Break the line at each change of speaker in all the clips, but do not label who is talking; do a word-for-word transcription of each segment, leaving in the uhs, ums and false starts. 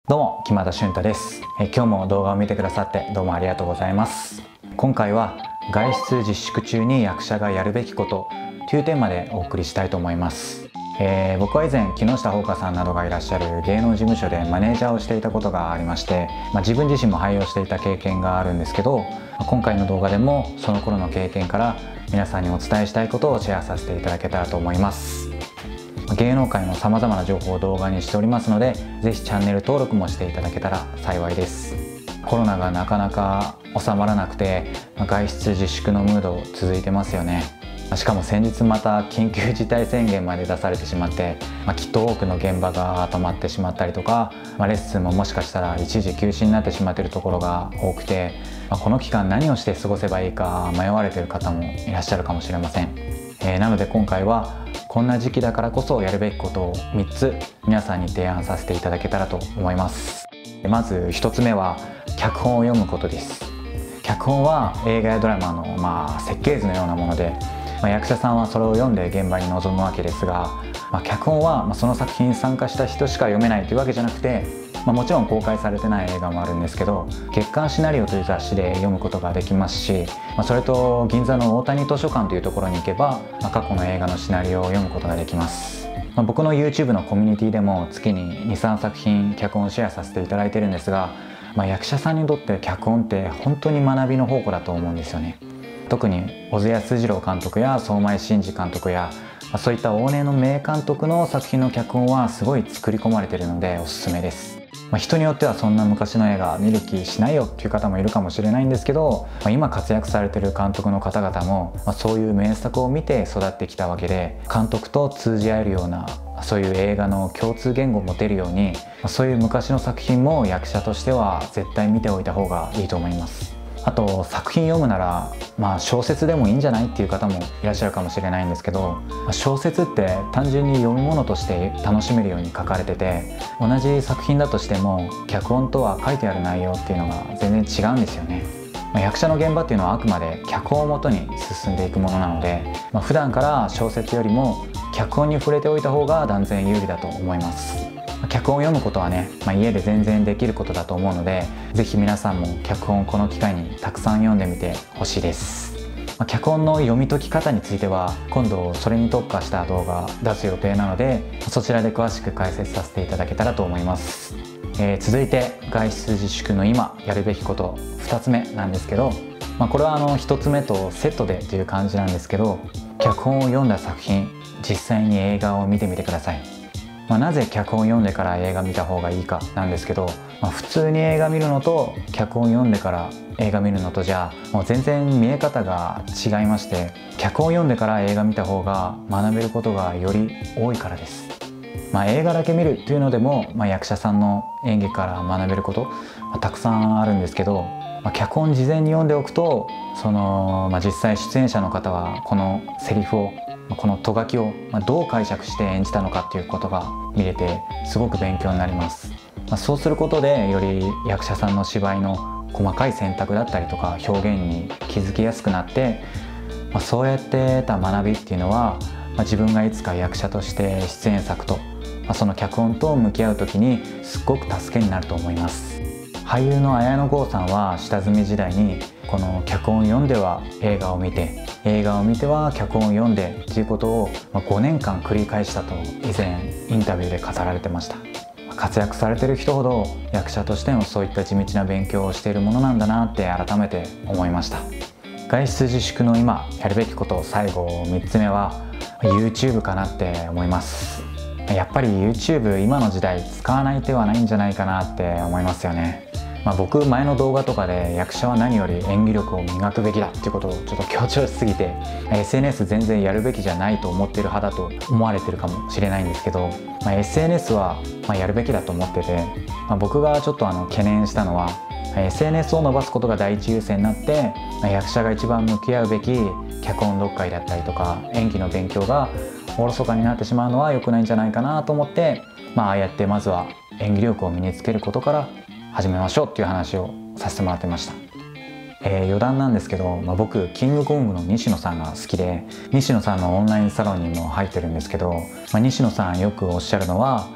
どうも木俣俊太です。え今日も動画を見てくださってどうもありがとうございます。今回は外出自粛中に役者がやるべきことというテーマでお送りしたいと思います。えー、僕は以前木下ほうかさんなどがいらっしゃる芸能事務所でマネージャーをしていたことがありまして、まあ、自分自身も俳優をしていた経験があるんですけど、今回の動画でもその頃の経験から皆さんにお伝えしたいことをシェアさせていただけたらと思います。芸能界のさまざまな情報を動画にしておりますので、ぜひチャンネル登録もしていただけたら幸いです。コロナがなかなか収まらなくて、外出自粛のムード続いてますよね。しかも先日また緊急事態宣言まで出されてしまって、まあ、きっと多くの現場が止まってしまったりとか、まあ、レッスンももしかしたら一時休止になってしまっているところが多くて、まあ、この期間何をして過ごせばいいか迷われている方もいらっしゃるかもしれません。えー、なので今回はこんな時期だからこそやるべきことをみっつ皆さんに提案させていただけたらと思います。まずひとつめは脚本を読むことです。脚本は映画やドラマの、まあ、設計図のようなもので、まあ、役者さんはそれを読んで現場に臨むわけですが、まあ、脚本は、まあ、その作品に参加した人しか読めないというわけじゃなくて、まあ、もちろん公開されてない映画もあるんですけど、月刊シナリオという雑誌で読むことができますし、まあ、それと銀座の大谷図書館というところに行けば、まあ、過去の映画のシナリオを読むことができます。まあ、僕の YouTube のコミュニティでも月ににさんさく品脚本をシェアさせていただいてるんですが、まあ、役者さんにとって脚本って本当に学びの宝庫だと思うんですよね。特に小津安二郎監督や相米真司監督や、まあ、そういった往年の名監督の作品の脚本はすごい作り込まれているのでおすすめです。まあ、人によってはそんな昔の映画見る気しないよっていう方もいるかもしれないんですけど、まあ、今活躍されてる監督の方々も、まあ、そういう名作を見て育ってきたわけで、監督と通じ合えるようなそういう映画の共通言語を持てるように、まあ、そういう昔の作品も役者としては絶対見ておいた方がいいと思います。あと作品読むなら、まあ、小説でもいいんじゃないっていう方もいらっしゃるかもしれないんですけど、まあ、小説って単純に読み物として楽しめるように書かれてて、同じ作品だとしても脚本とは書いてある内容っていうのが全然違うんですよね。まあ、役者の現場っていうのはあくまで脚本をもとに進んでいくものなので、まあ、普段から小説よりも脚本に触れておいた方が断然有利だと思います。脚本を読むことはね、まあ、家で全然できることだと思うので、ぜひ皆さんも脚本をこの機会にたくさん読んでみてほしいです。まあ、脚本の読み解き方については今度それに特化した動画出す予定なので、そちらで詳しく解説させていただけたらと思います。えー、続いて外出自粛の今やるべきことふたつめなんですけど、まあ、これはあのひとつめとセットでという感じなんですけど、脚本を読んだ作品実際に映画を見てみてください。まあ、なぜ脚本を読んでから映画見た方がいいかなんですけど、まあ、普通に映画見るのと脚本読んでから映画見るのとじゃもう全然見え方が違いまして、脚本読んでから映画見た方が学べることがより多いからです。まあ、映画だけ見るというのでも、まあ、役者さんの演技から学べること、まあ、たくさんあるんですけど、まあ、脚本事前に読んでおくと、その、まあ、実際出演者の方はこのセリフをこのと書きをどう解釈して演じたのかっていうことが見れてすごく勉強になります。まあ、そうすることでより役者さんの芝居の細かい選択だったりとか表現に気づきやすくなって、まあ、そうやって得た学びっていうのは、まあ、自分がいつか役者として出演作と、まあ、その脚本と向き合う時にすっごく助けになると思います。俳優の綾野剛さんは下積み時代にこの脚本を読んでは映画を見て、映画を見ては脚本を読んでということをごねんかん繰り返したと以前インタビューで語られてました。活躍されてる人ほど役者としてのそういった地道な勉強をしているものなんだなって改めて思いました。外出自粛の今やるべきこと最後みっつめは YouTube かなって思います。やっぱり YouTube 今の時代使わない手はないんじゃないかなって思いますよね。まあ、僕前の動画とかで役者は何より演技力を磨くべきだっていうことをちょっと強調しすぎて エスエヌエス 全然やるべきじゃないと思ってる派だと思われてるかもしれないんですけど、まあ、エスエヌエス はまあやるべきだと思ってて、まあ、僕がちょっとあの懸念したのは エスエヌエス を伸ばすことが第一優先になって、まあ、役者が一番向き合うべき脚本読解だったりとか演技の勉強がおろそかになってしまうのは良くないんじゃないかなと思って、まあ、ああやってまずは演技力を身につけることから始めましょうっていう話をさせてもらってました。えー、余談なんですけど、まあ、僕キングコングの西野さんが好きで、西野さんのオンラインサロンにも入ってるんですけど、まあ、西野さんよくおっしゃるのは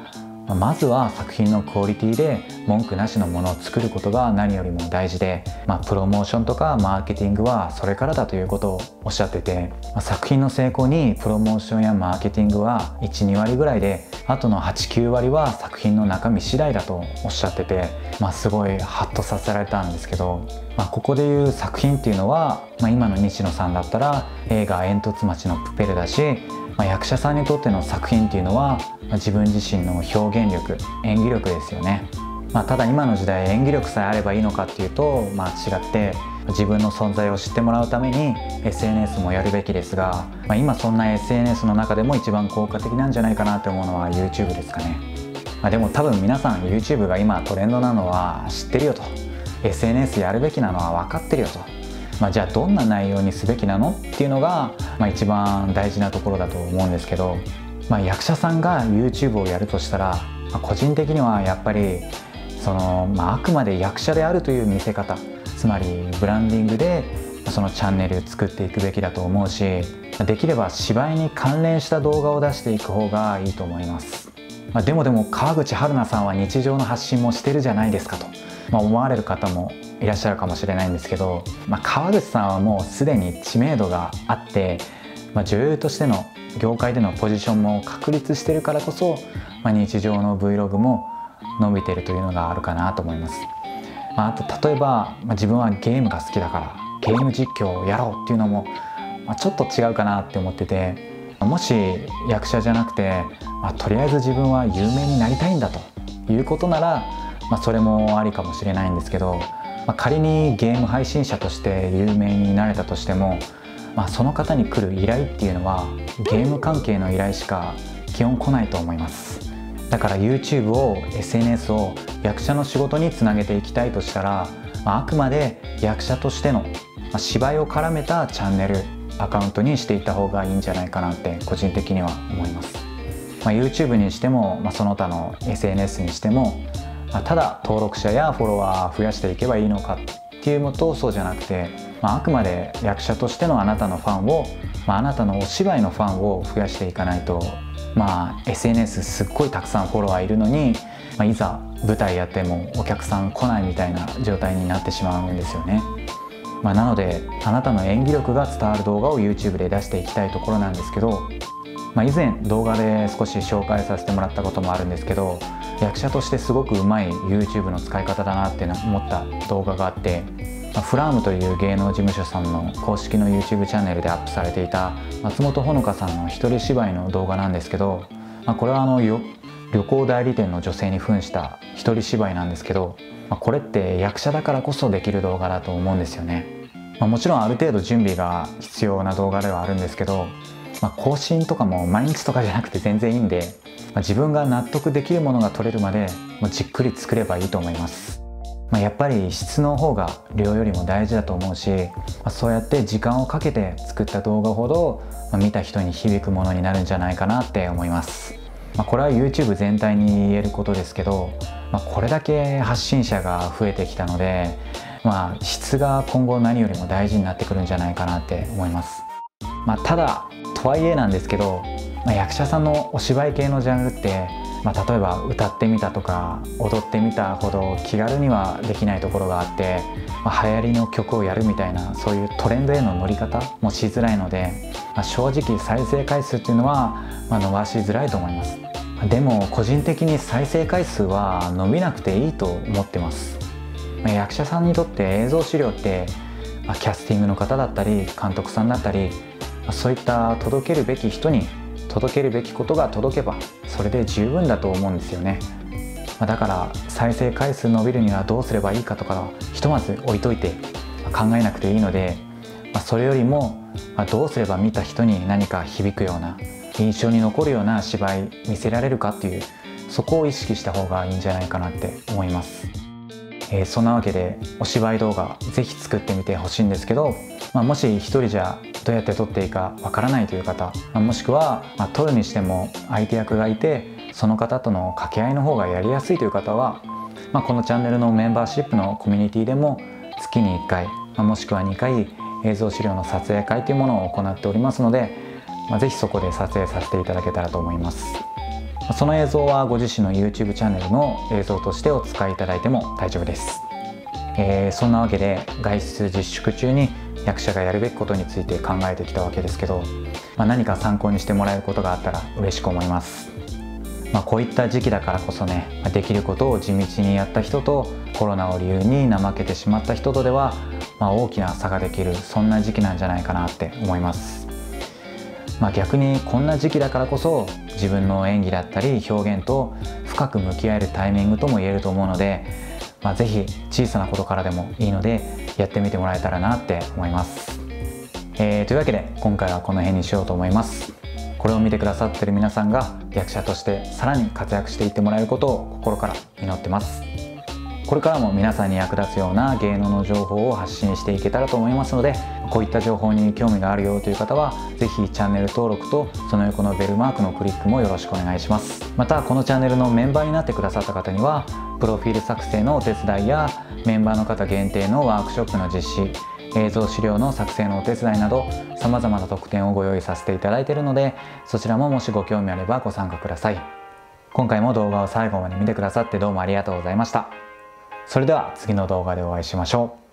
まずは作品のクオリティで文句なしのものを作ることが何よりも大事で、まあ、プロモーションとかマーケティングはそれからだということをおっしゃってて、まあ、作品の成功にプロモーションやマーケティングはいち、にわりぐらいで、あとのはち、きゅうわりは作品の中身次第だとおっしゃってて、まあ、すごいハッとさせられたんですけど、まあ、ここでいう作品っていうのは、まあ、今の西野さんだったら映画「煙突町のプペル」だし、まあ、役者さんにとっての作品っていうのは、まあ、自分自身の表現力、演技力ですよね。まあ、ただ今の時代演技力さえあればいいのかっていうと、まあ、違って自分の存在を知ってもらうために エスエヌエス もやるべきですが、まあ、今そんな エスエヌエス の中でも一番効果的なんじゃないかなって思うのは YouTube ですかね。まあ、でも多分皆さん YouTube が今トレンドなのは知ってるよと、 エスエヌエス やるべきなのは分かってるよと、まあ、じゃあどんな内容にすべきなのっていうのが、まあ、一番大事なところだと思うんですけど、まあ、役者さんが YouTube をやるとしたら、まあ、個人的にはやっぱりその、まあ、あくまで役者であるという見せ方、つまりブランディングでそのチャンネル作っていくべきだと思うし、できれば芝居に関連した動画を出していく方がいいと思います。まあ、でもでも川口春奈さんは日常の発信もしてるじゃないですかと、まあ、思われる方もいらっしゃるかもしれないんですけど、まあ、川口さんはもうすでに知名度があって、まあ、女優としての業界でのポジションも確立してるからこそ、まあ、日常の Vlog も伸びてるというのがあるかなと思います。まあ、あと例えば、まあ、自分はゲームが好きだからゲーム実況をやろうっていうのも、まあ、ちょっと違うかなって思ってて、もし役者じゃなくて、まあ、とりあえず自分は有名になりたいんだということなら、まあ、それもありかもしれないんですけど、まあ、仮にゲーム配信者として有名になれたとしても、まあ、その方に来る依頼っていうのはゲーム関係の依頼しか基本来ないと思います。だから YouTube を エスエヌエス を役者の仕事につなげていきたいとしたら、まあ、あくまで役者としての、まあ、芝居を絡めたチャンネルアカウントにしていった方がいいんじゃないかなって個人的には思います。まあ、YouTube にしても、まあ、その他の エスエヌエス にしても、まあ、ただ登録者やフォロワー増やしていけばいいのかっていうのと、そうじゃなくて、まあ、あくまで役者としてのあなたのファンを、まあ、あなたのお芝居のファンを増やしていかないと、まあ エスエヌエス すっごいたくさんフォロワーいるのに、まあ、いざ舞台やってもお客さん来ないみたいな状態になってしまうんですよね。まあ、なのであなたの演技力が伝わる動画を YouTube で出していきたいところなんですけど、まあ、以前動画で少し紹介させてもらったこともあるんですけど、役者としてすごくうまい YouTube の使い方だなって思った動画があって、フラームという芸能事務所さんの公式の YouTube チャンネルでアップされていた松本穂香さんの一人芝居の動画なんですけど、まあ、これはあの旅行代理店の女性に扮した一人芝居なんですけど、まあ、これって役者だからこそできる動画だと思うんですよね。まあ、もちろんある程度準備が必要な動画ではあるんですけど、まあ、更新とかも毎日とかじゃなくて全然いいんで、まあ、自分が納得できるものが撮れるまでもうじっくり作ればいいと思います。まあ、やっぱり質の方が量よりも大事だと思うし、まあ、そうやって時間をかけて作った動画ほど、まあ、見た人に響くものになるんじゃないかなって思います。まあ、これは YouTube 全体に言えることですけど、まあ、これだけ発信者が増えてきたので、まあ、質が今後何よりも大事になってくるんじゃないかなって思います。まあ、ただとはいえなんですけど、まあ、役者さんのお芝居系のジャンルって、まあ、例えば歌ってみたとか踊ってみたほど気軽にはできないところがあって、まあ、流行りの曲をやるみたいなそういうトレンドへの乗り方もしづらいので、まあ、正直再生回数っていうのは、まあ、伸ばしづらいと思います。でも個人的に再生回数は伸びなくていいと思ってます。まあ、役者さんにとって映像資料って、まあ、キャスティングの方だったり監督さんだったり、まあ、そういった届けるべき人に届けるべきことが届けばそれで十分だと思うんですよね。だから再生回数伸びるにはどうすればいいかとかはひとまず置いといて考えなくていいので、それよりもどうすれば見た人に何か響くような印象に残るような芝居見せられるかっていう、そこを意識した方がいいんじゃないかなって思います。えー、そんなわけでお芝居動画ぜひ作ってみてほしいんですけど、まあ、もし一人じゃどうやって撮っていいかわからないという方、まあ、もしくは、まあ、撮るにしても相手役がいてその方との掛け合いの方がやりやすいという方は、まあ、このチャンネルのメンバーシップのコミュニティでも月にいっかい、まあ、もしくはにかい映像資料の撮影会というものを行っておりますので、まあ、ぜひそこで撮影させていただけたらと思います。 その映像はご自身の YouTube チャンネルの映像としてお使いいただいても大丈夫です。えー、そんなわけで外出自粛中に役者がやるべきことについて考えてきたわけですけど、まあ、何か参考にしてもらえることがあったら嬉しく思います。まあ、こういった時期だからこそね、できることを地道にやった人とコロナを理由に怠けてしまった人とでは、まあ、大きな差ができる、そんな時期なんじゃないかなって思います。まあ、逆にこんな時期だからこそ自分の演技だったり表現と深く向き合えるタイミングとも言えると思うので、まあ、ぜひ小さなことからでもいいのでやってみてもらえたらなって思います。えー、というわけで今回はこの辺にしようと思います。これを見てくださってる皆さんが役者としてさらに活躍していってもらえることを心から祈ってます。これからも皆さんに役立つような芸能の情報を発信していけたらと思いますので、こういった情報に興味があるよという方は是非チャンネル登録とその横のベルマークのクリックもよろしくお願いします。またこのチャンネルのメンバーになってくださった方にはプロフィール作成のお手伝いやメンバーの方限定のワークショップの実施、映像資料の作成のお手伝いなどさまざまな特典をご用意させていただいているので、そちらももしご興味あればご参加ください。今回も動画を最後まで見てくださってどうもありがとうございました。それでは次の動画でお会いしましょう。